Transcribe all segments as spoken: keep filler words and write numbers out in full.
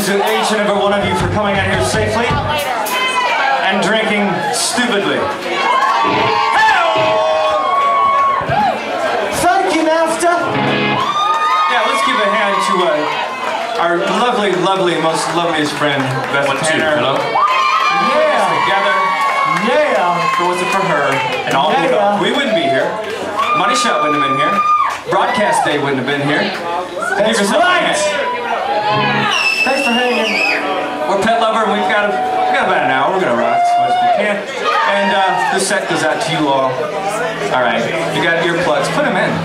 to each and every one of you for coming out here safely and drinking stupidly. Thank you, Master. Yeah, let's give a hand to uh, our lovely, lovely, most loveliest friend, Beth Tanner. Hello. Yeah. Together. Yeah. If it wasn't for her and all Yeah. the help, we wouldn't be here. Money Shot wouldn't have been here. Broadcast Day wouldn't have been here. That's Give yourself a right. hand. Thanks for hanging. We're Pet Lover, and we've got, a, we've got about an hour. We're going to rock as much as we can. And uh, this set goes out to you all. All right, you got earplugs. Put them in.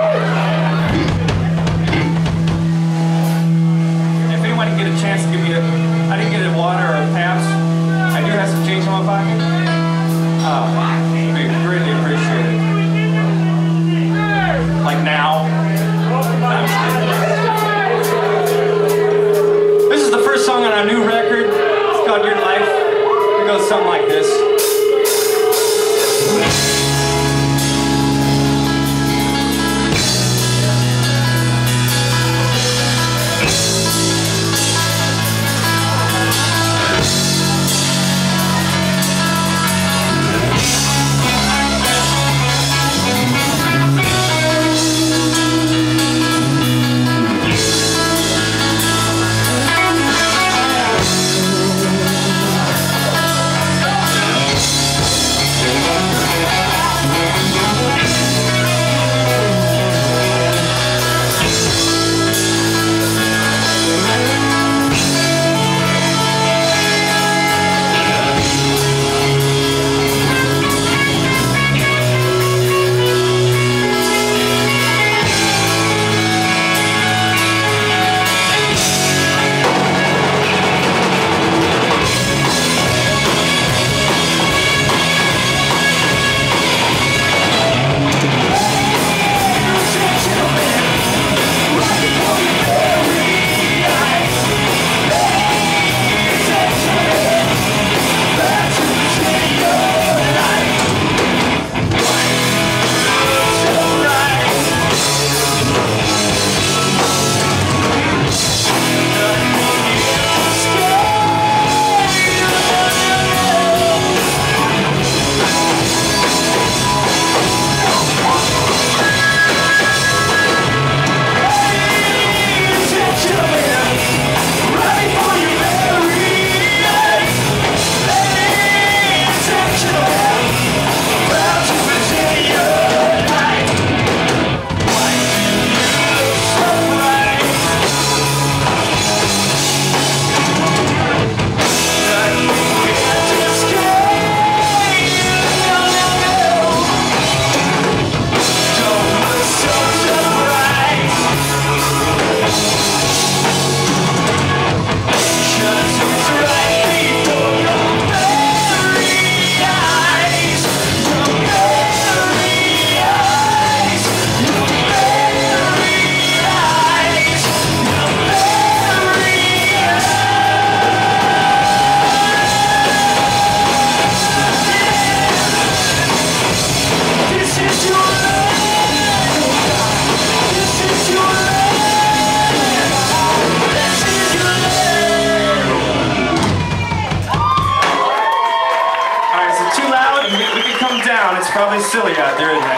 If anyone can get a chance to give me a... I didn't get a water or a Pabst. I do have some change in my pocket. Oh, it'd be greatly appreciated. Like now. This is the first song on our new record. It's called Your Life. It goes something like this. It's probably silly out there, isn't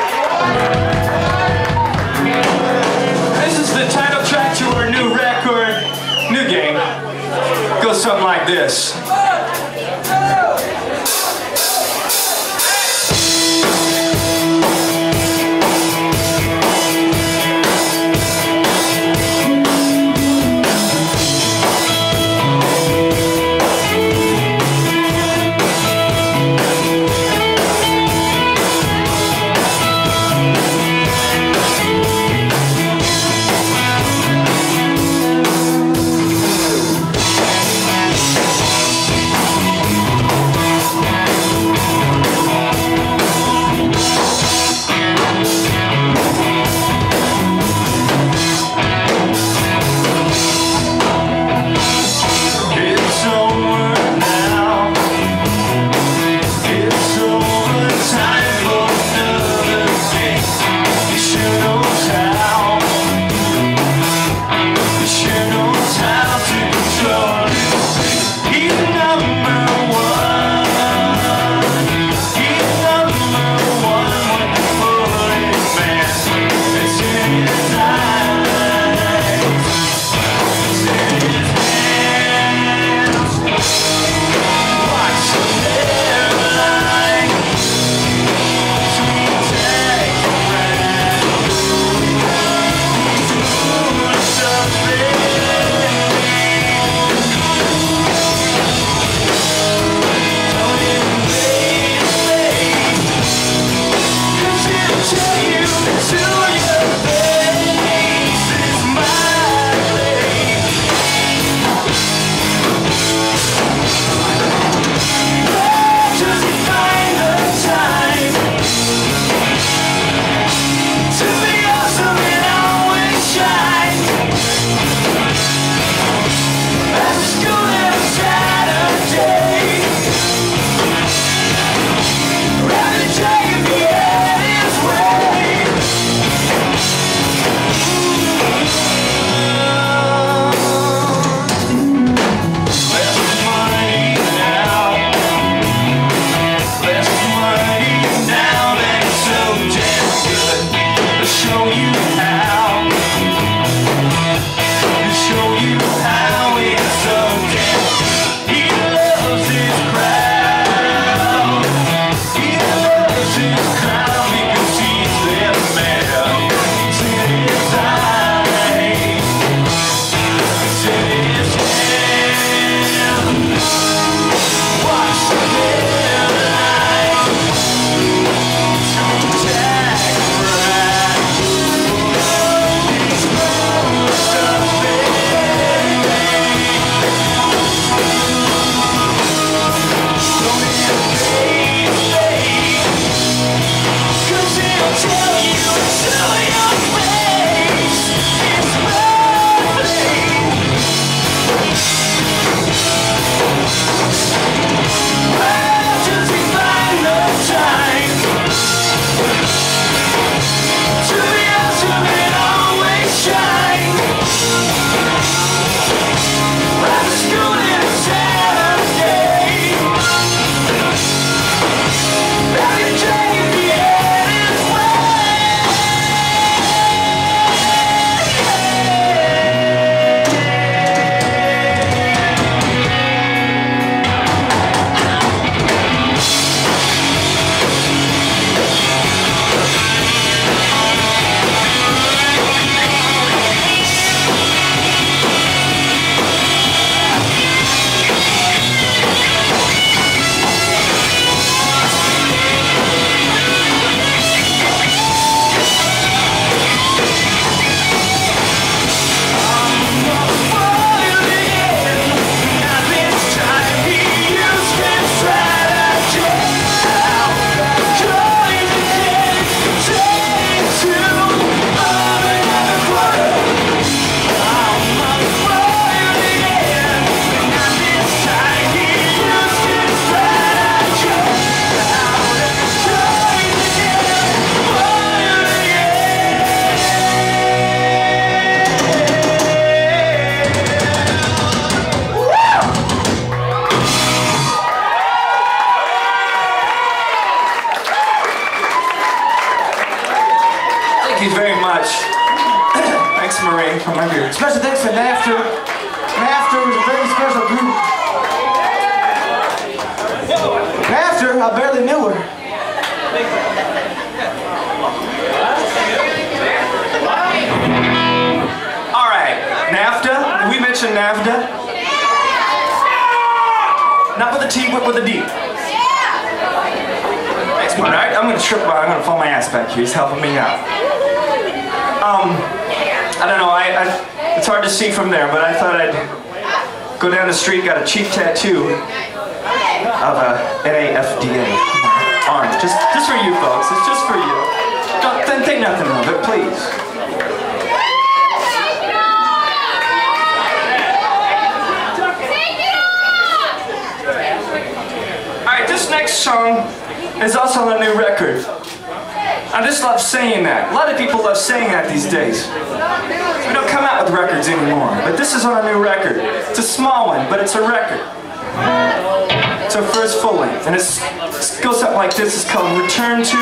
it? This is the title track to our new record, new game. It goes something like this. I barely knew her. All right, NAFTA. Did we mention NAFTA? Not with a T, but with a D. Next one, all right? I'm gonna trip. I'm gonna fall my ass back here. He's helping me out. Um, I don't know. I, I it's hard to see from there, but I thought I'd go down the street. Got a cheap tattoo of a N A F D A arm. Just, just for you folks. It's just for you. Don't then think nothing of it, please. This next song is also on a new record. I just love saying that. A lot of people love saying that these days. We don't come out with records anymore, but this is on a new record. It's a small one, but it's a record. It's our first full length, and it's, it goes something like this. It's called Return To.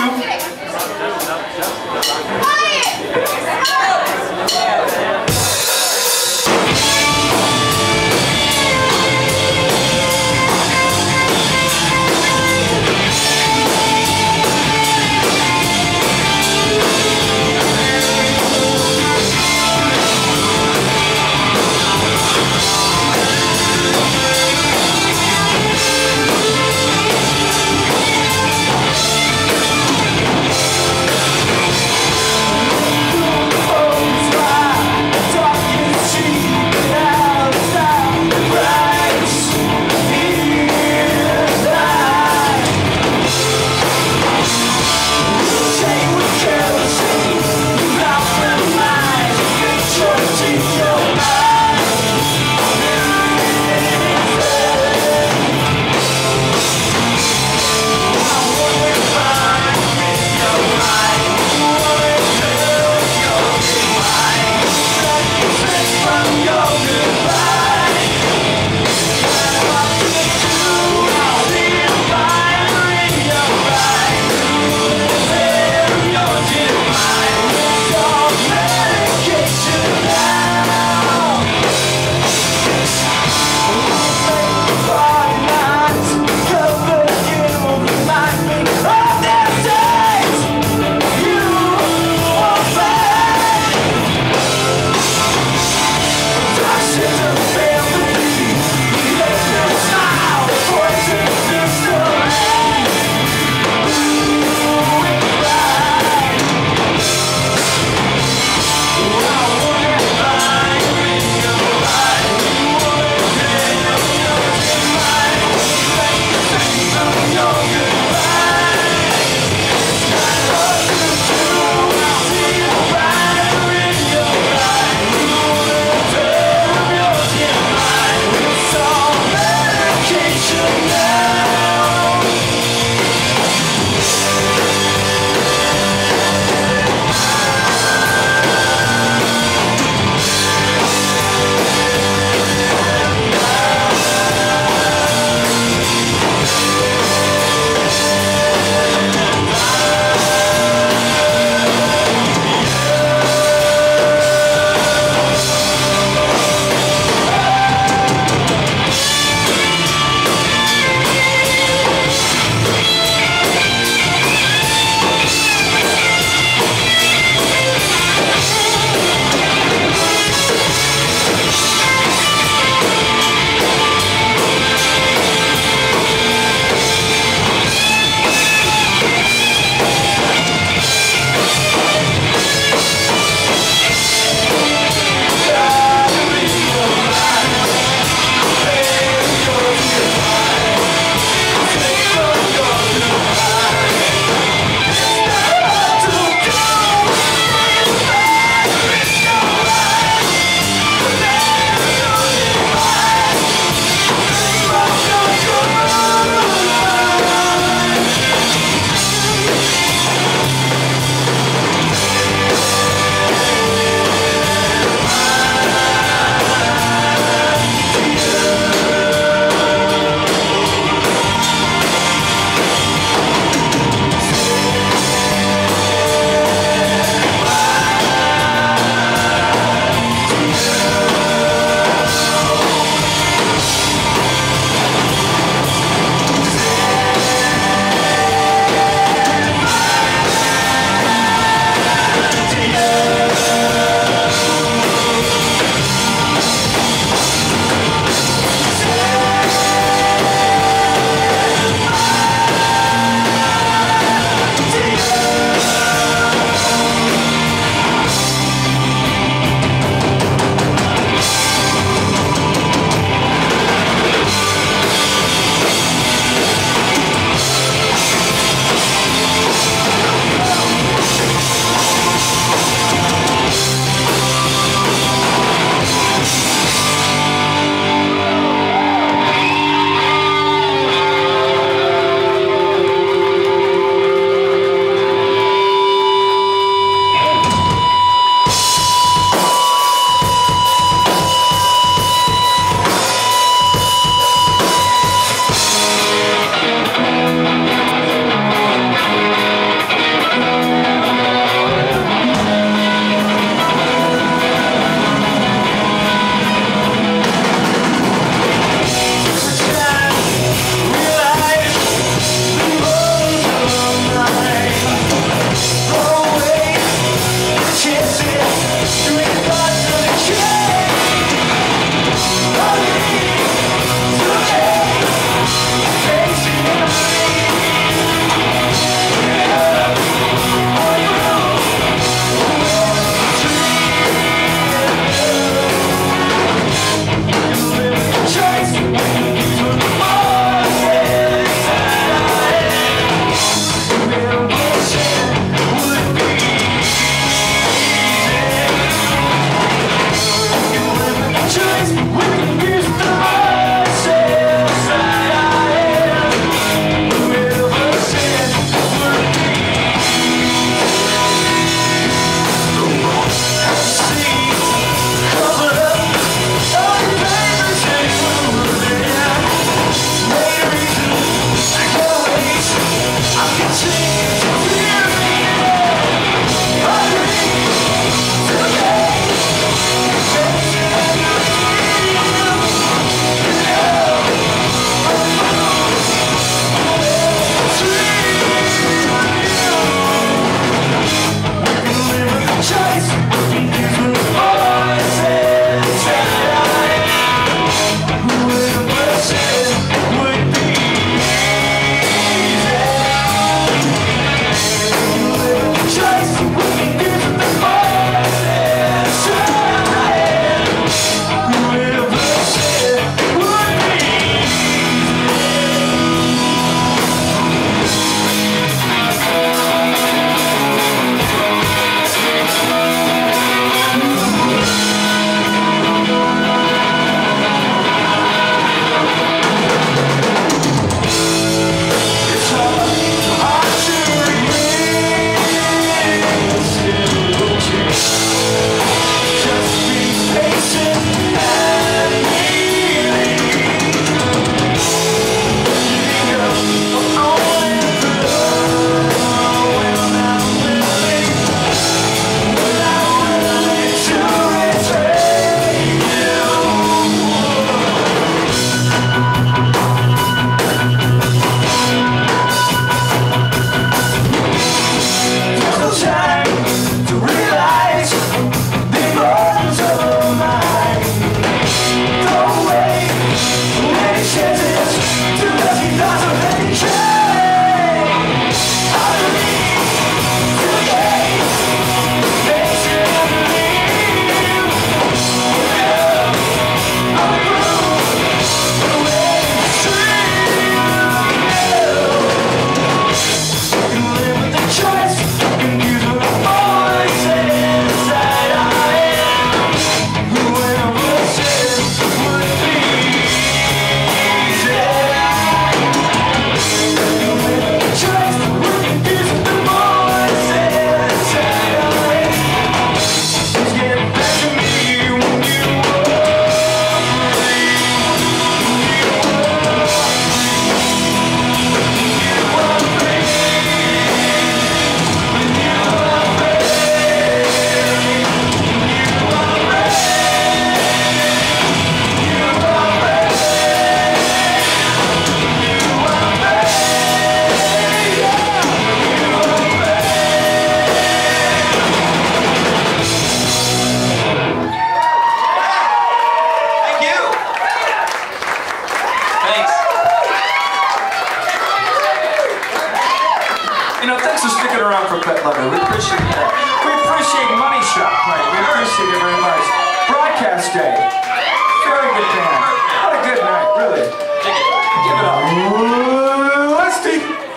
appreciate it very much. Broadcast Day. Very good band. What a good night, really. Give it up. Ooh, let's see.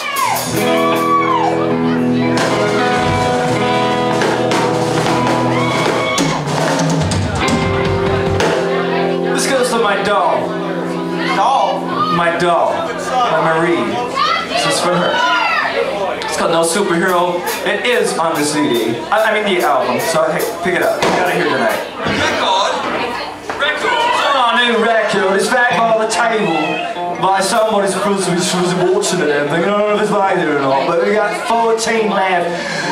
This goes to my doll. Doll? My doll. My Marie. This is for her. It's called No Superhero. It is on the C D. I, I mean the album, so hey, pick it up. You got it here tonight. Record! Record! It's on a new record. It's back by the table by somebody supposed to be supposed to be watching it and thinking, I don't know if it's by there or not, but we got fourteen left.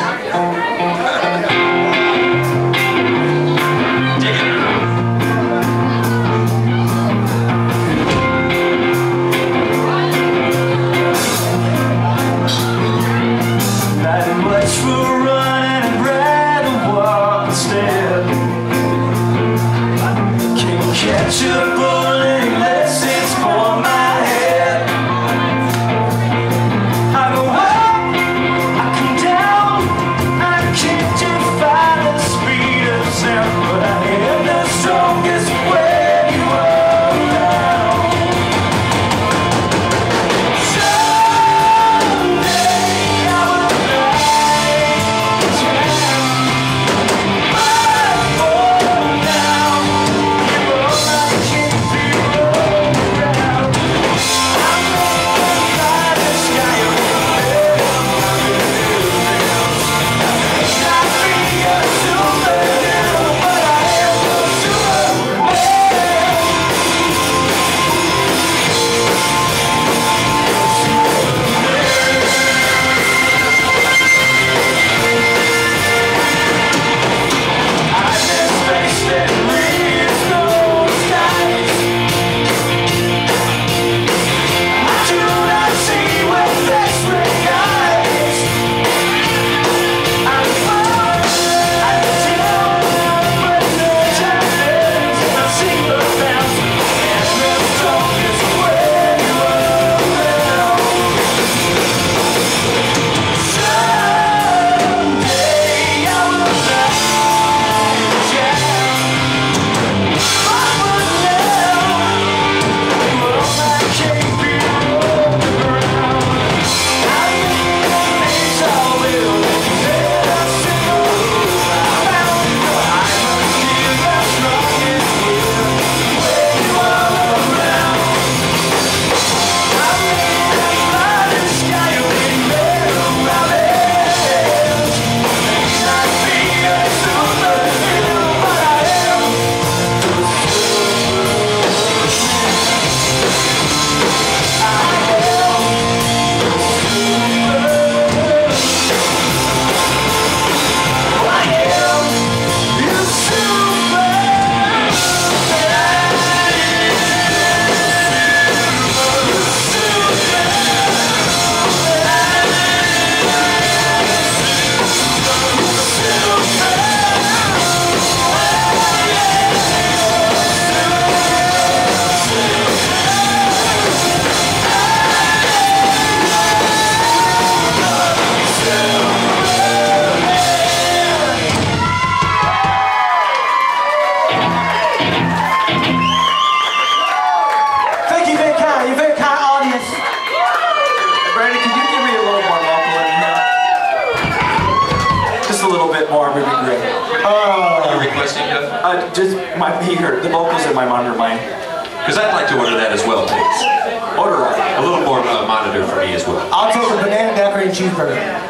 Uh, just my here, the vocals in my monitor mine. Because I'd like to order that as well, please. Order it. A little more uh, monitor for me as well. I'll take a banana decorated cheeseburger.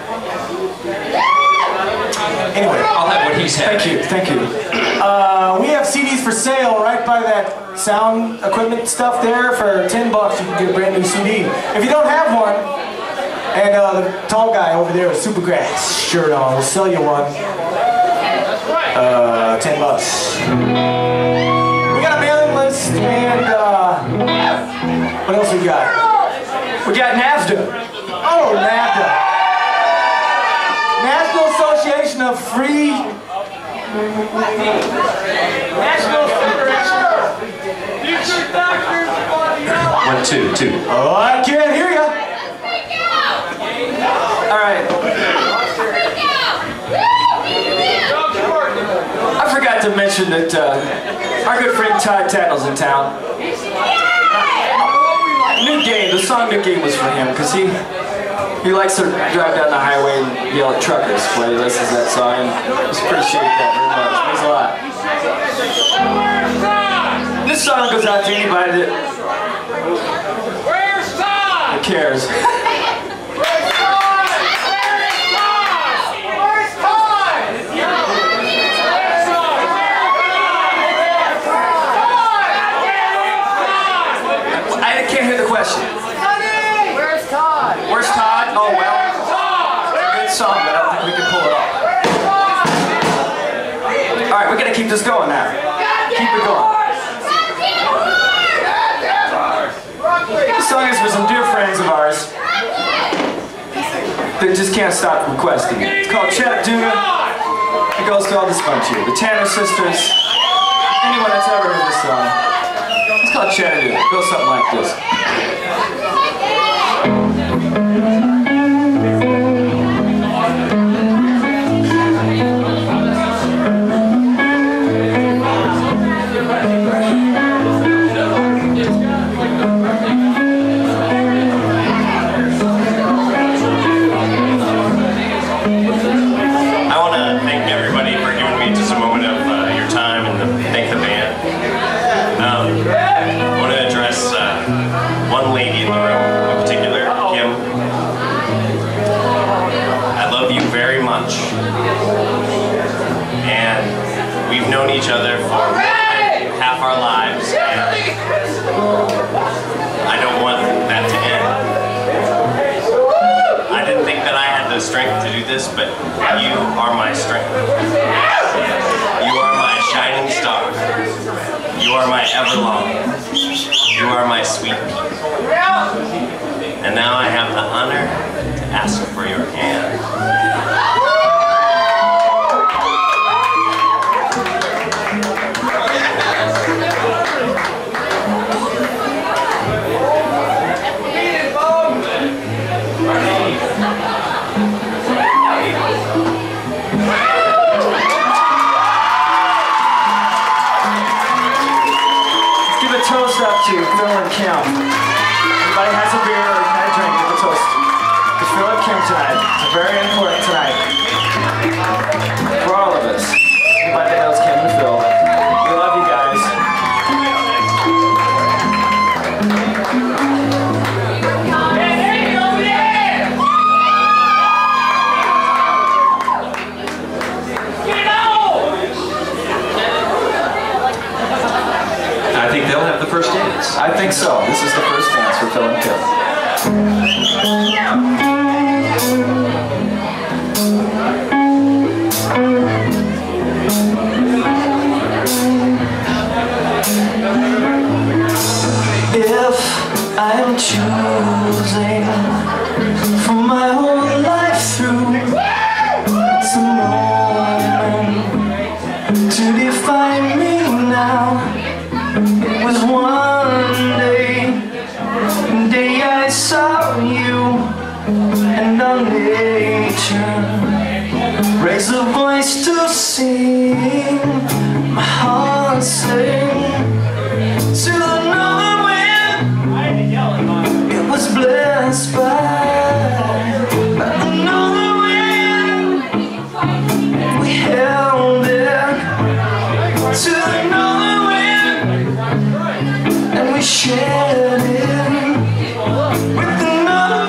Anyway. I'll have what he's had. Thank you, thank you. Uh, we have C Ds for sale right by that sound equipment stuff there. For ten bucks you can get a brand new C D. If you don't have one, and uh, the tall guy over there with Supergrass shirt on, we'll sell you one. Uh, ten bucks. We got a mailing list, and uh, what else we got? We got NAFTA. Oh, NAFTA. National Association of Free... National Federation. One, two, two. Oh, I can't hear you. All right. I forgot to to mention that uh, our good friend Todd Tattle's in town. New Game, the song New Game was for him because he he likes to drive down the highway and yell at truckers while he listens to that song, and I just appreciate that very much. It means a lot. This song goes out to anybody that, that cares. Where's Todd? Where's Todd? Oh, well, it's a good song, but I don't think we can pull it off. All right, we're going to keep this going now. Keep it going. This song is for some dear friends of ours that just can't stop requesting it. It's called Chattanooga. It goes to all this bunch here. The Tanner Sisters. Anyone that's ever heard this song. It's called Chattanooga. It goes something like this. We've known each other for half our lives, and I don't want that to end. I didn't think that I had the strength to do this, but you are my strength. You are my shining star. You are my everlong. You are my sweet pea. And now I have the honor to ask for your hand. Toast up to Phil and Kim. Everybody has a beer or had a drink, give a toast to Phil and Kim tonight. It's very important tonight for all of us. Everybody that knows Kim and Phil. We love you guys. I think they'll have the first dance. I think so. This is the first dance for Phil and Kim. If I am choosing from my whole life through, it's a moment to define me now. It was one day, the day I saw you, and on nature raised a voice to sing. My heart sang to another wind. It was blessed by, by another wind. We held it to another wind, and we shared it with another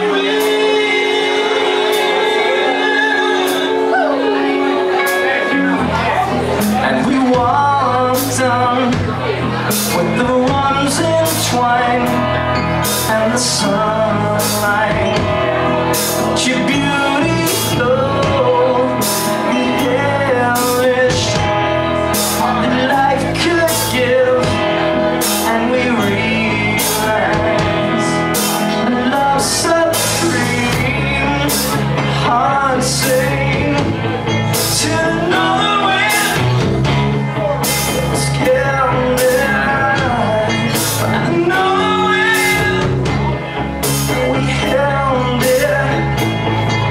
wind. And we walked on with the ones entwined, and the sunlight, your beauty flowed, the hellish that life could give. And we realized love set free, heart sang to another wind. Was killed by another wind. We held it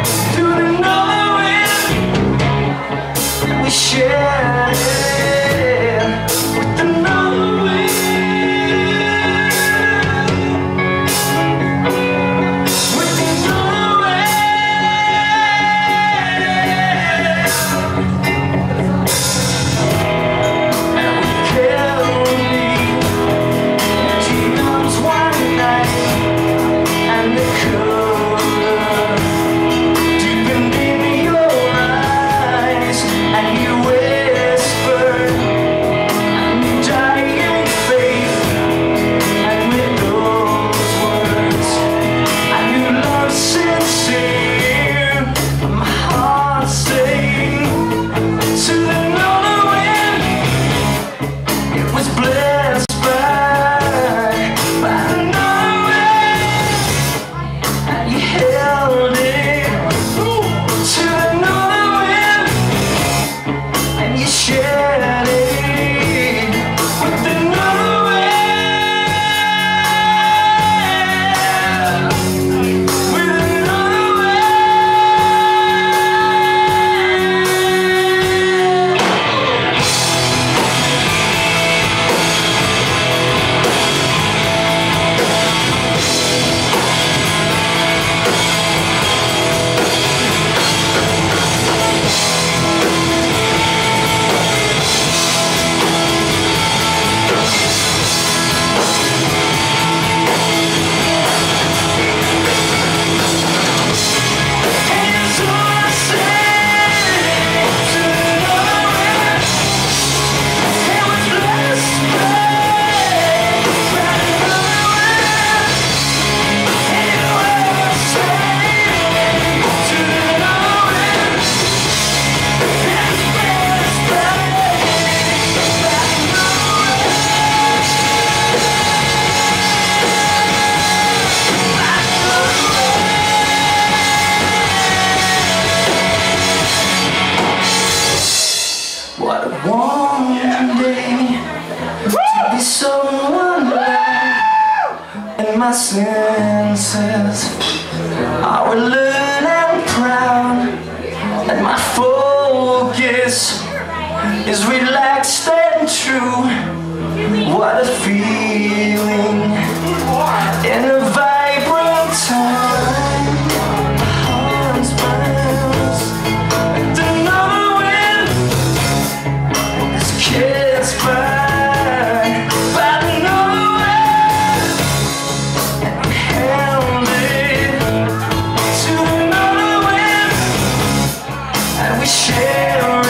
my senses. I will learn and proud, and my focus is relaxed and true. What a feeling in a vibrant time. Hearts burns, and another wind is kissed by, by another wind, and held it to another wind, and we share it.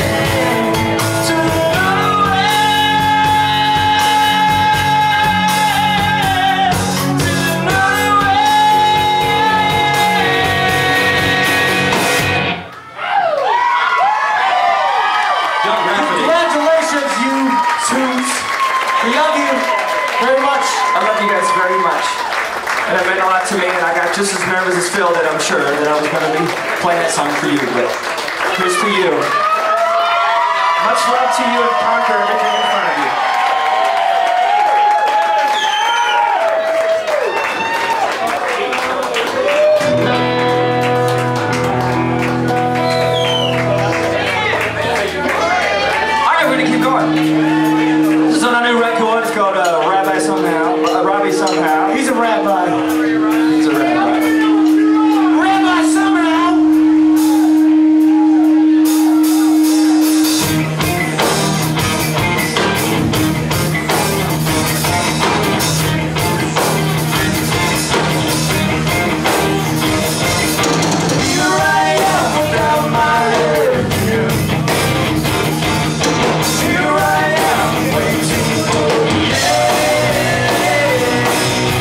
Congratulations, you twos. We love you very much. I love you guys very much. And it meant a lot to me, and I got just as nervous as Phil did, I'm sure, that I was going to be playing that song for you. But here's to you. Much love to you, and conquer everything in front of you. This is on a new record. It's called uh, Rabbi Somehow. Uh, Robbie Somehow. He's a rabbi. He's a rabbi. Rabbi Somehow. Here I am without my head. Here I am waiting for you.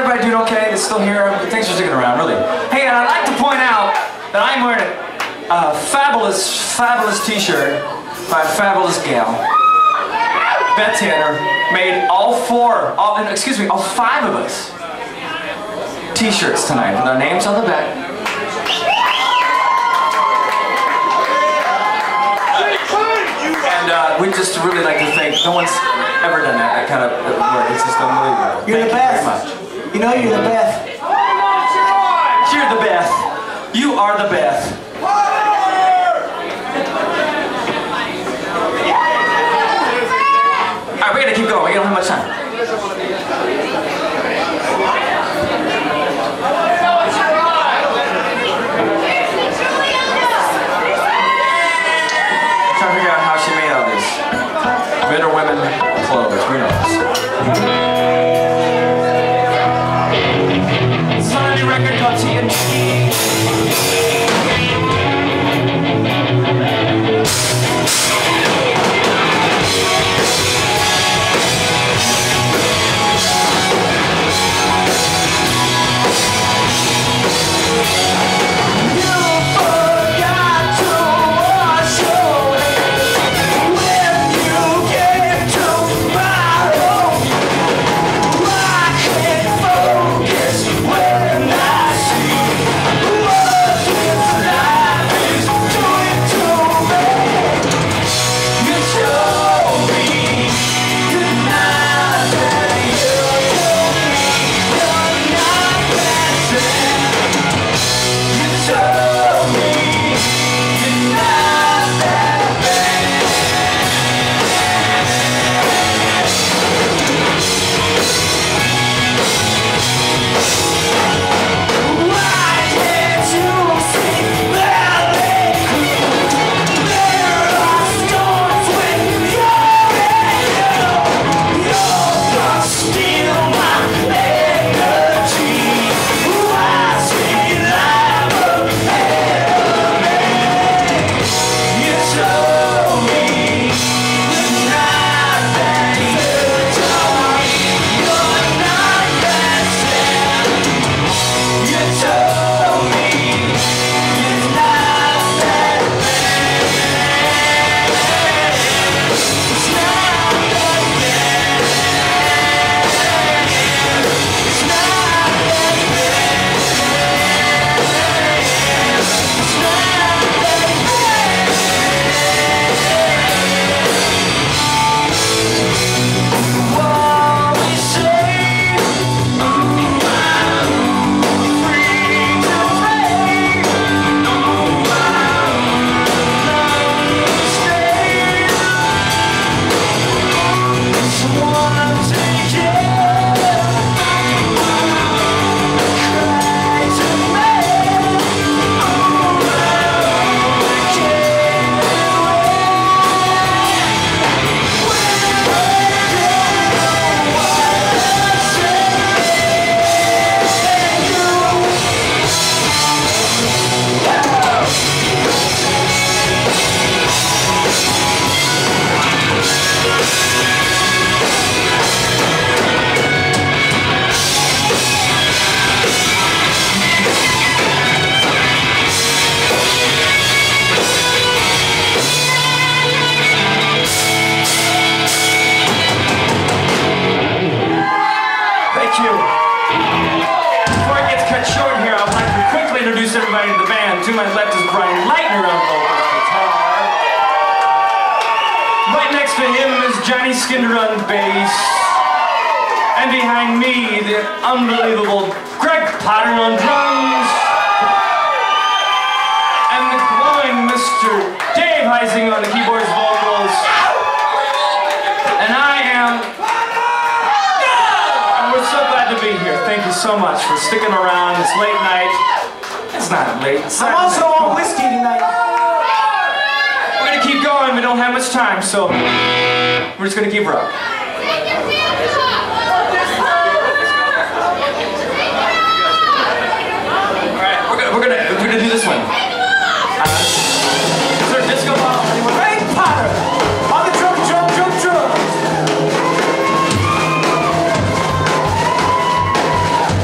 everybody doing okay? It's still here? Thanks for sticking around, really. Hey, and I'd like to point out that I'm wearing a fabulous, fabulous t-shirt by a fabulous gal. Beth Tanner made all four, all, excuse me, all five of us t-shirts tonight with our names on the back. And uh, we'd just really like to thank, no one's ever done that, that kind of work. It's just unbelievable. You're thank the you best. very much. You know you're the best. You're the Beth. You are the Beth. Alright, we gotta keep going. We don't have much time. I'm trying to figure out how she made all this. Men or women clothes. Who knows? Sunny record on T N T. Everybody in the band. To my left is Brian Leitner on vocals guitar. Right next to him is Johnny Skinder on bass. And behind me, the unbelievable Greg Potter on drums. And the glowing Mister Dave Heising on the keyboards, vocals. And I am... And we're so glad to be here. Thank you so much for sticking around. It's late night. It's not late. It's I'm also on whiskey tonight. We're gonna keep going. We don't have much time, so we're just gonna keep rocking. All right, we're gonna we're gonna we're gonna do this one. Uh, is there a disco ball? Anyone? Ray Potter on the drum, drum, drum, drum.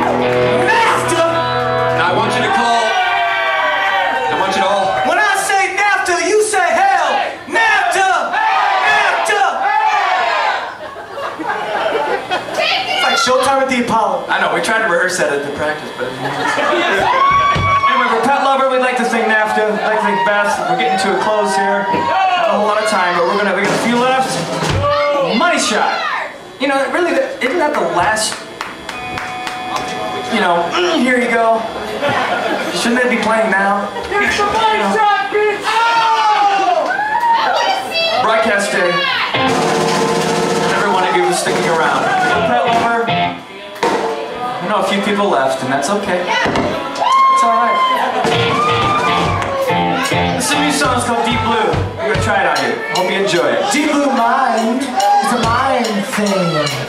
NAFTA! Now I want you to call. I want you to all. When I say NAFTA, you say hell! NAFTA! NAFTA! It's like showtime at the Apollo. I know, we tried to rehearse that at the practice, but... Anyway, for Pet Lover, we'd like to sing NAFTA. We'd like to thank Beth. We're getting to a close here. Not a whole lot of time, but we're gonna, we got a few left. Money Shot. You know, really, isn't that the last... You know, here you go. Shouldn't they be playing now? Here's the Money Shot, bitch! Broadcast day. Every one of you is sticking around. Pet Lover. I know a few people left, and that's okay. It's alright. This is a new song, it's called Deep Blue. We're gonna try it on you. Hope you enjoy it. Deep Blue Mind is a mind thing.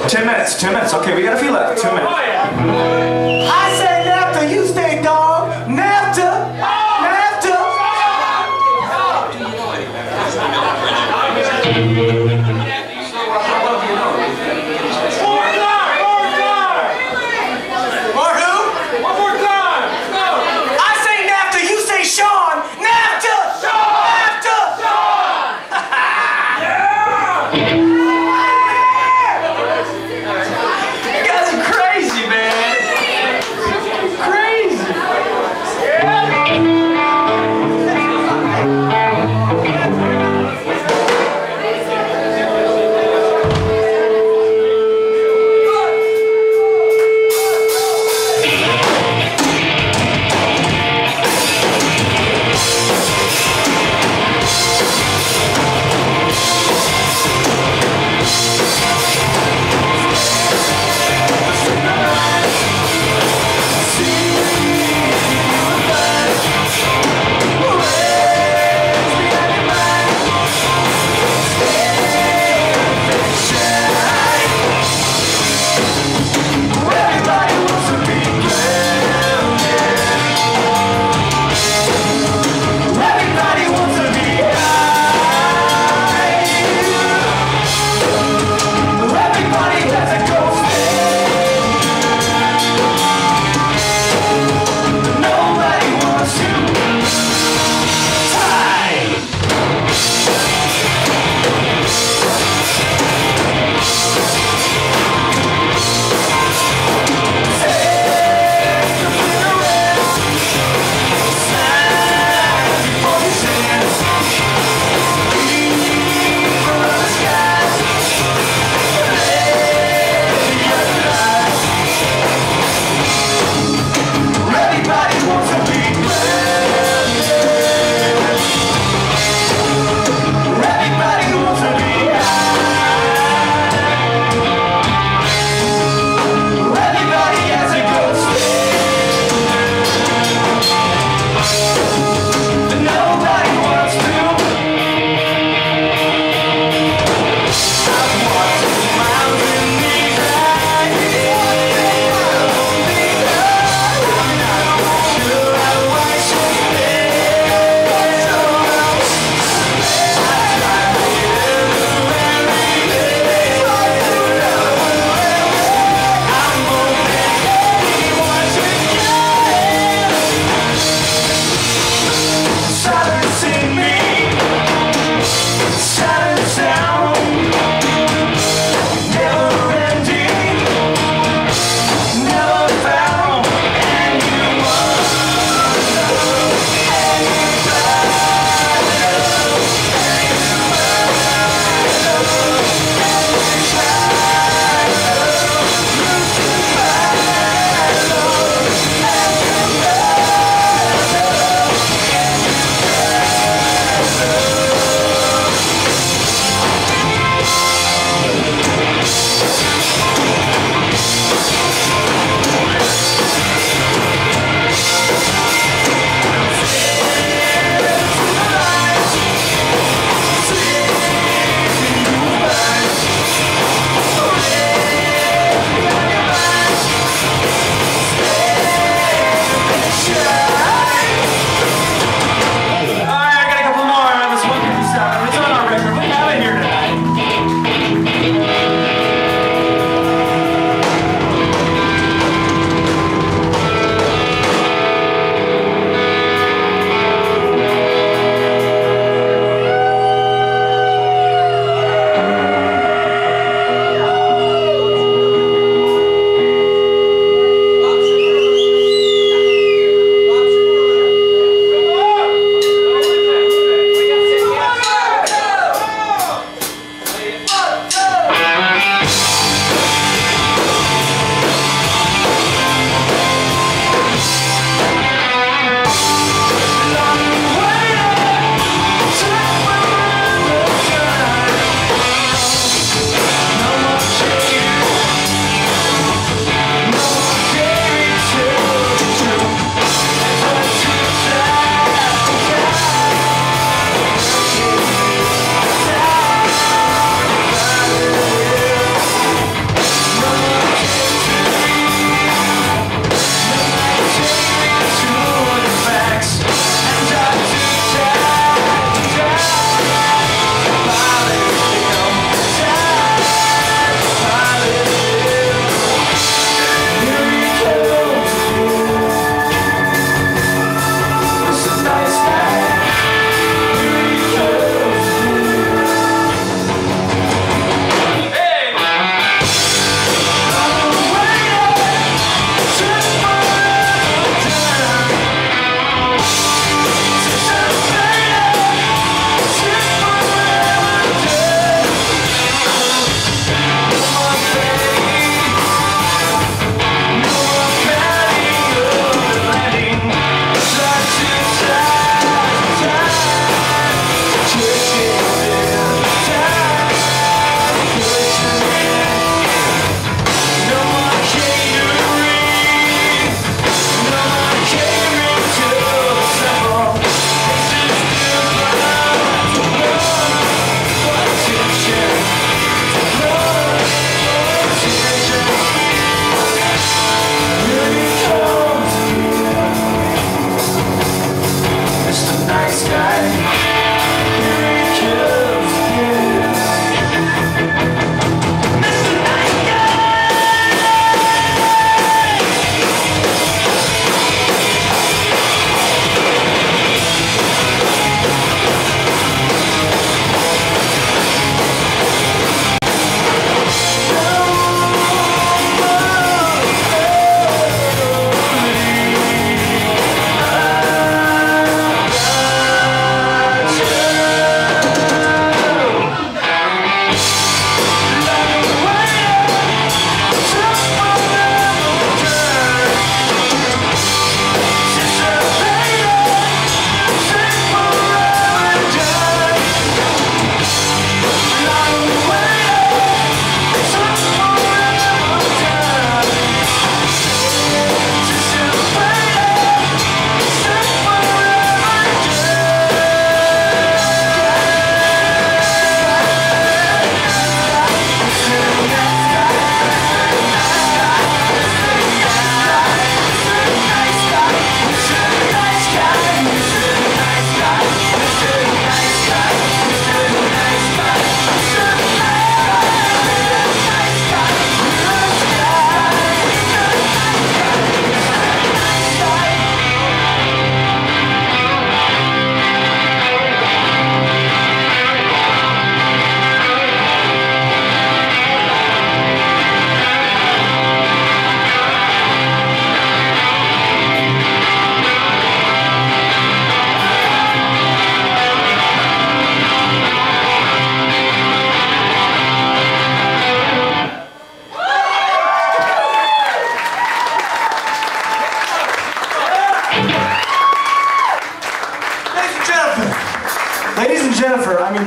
Ten minutes, ten minutes. Okay, we got a few left. Two minutes. I say NAFTA, you stay dog. NAFTA, NAFTA. More who? One more time. Go. I say NAFTA, you say Sean. NAFTA, NAFTA. You guys are crazy, man.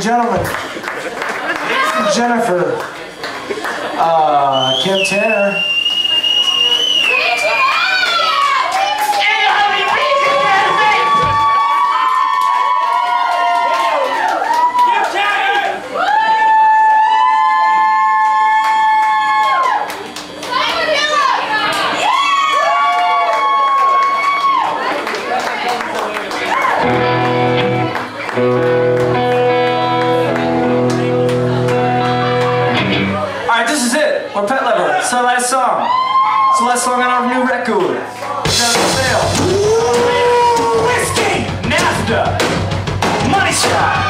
gentlemen, Jennifer, uh, Kim Tanner. Or Pet Lover. It's our last song. It's the last song on our new record. It's out for sale. Whiskey, NAFTA, Money Shot.